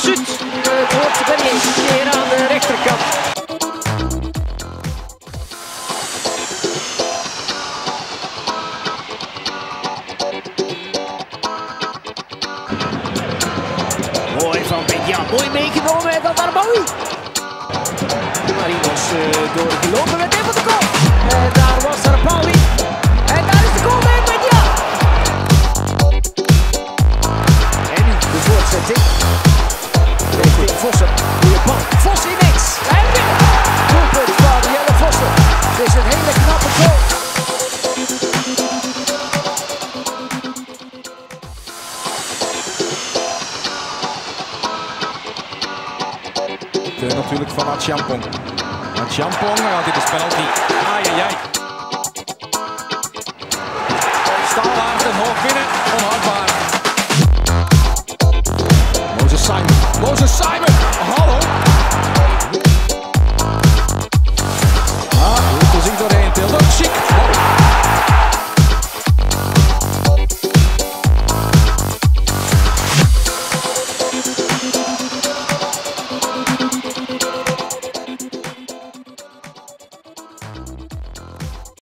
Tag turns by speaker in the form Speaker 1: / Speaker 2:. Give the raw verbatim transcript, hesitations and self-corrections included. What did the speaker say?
Speaker 1: Zuid. Het wordt Bernier hier aan de rechterkant. Mooi van Benja, mooi meegenomen van Darboui. Marinos uh, doorgelopen met even de goal. En daar was Darboui. En daar is de goal bij Benja. En nu de voortzetting. Richting Vossen. Goeie bal. Vos in niks. En binnen. Doelpunt van Jelle Vossen. Het is een hele knappe goal.
Speaker 2: Natuurlijk van Achampong. Achampong, want dit is penalty. Ai, ai, ai. Staalaard en hoog binnen, onhoudbaar.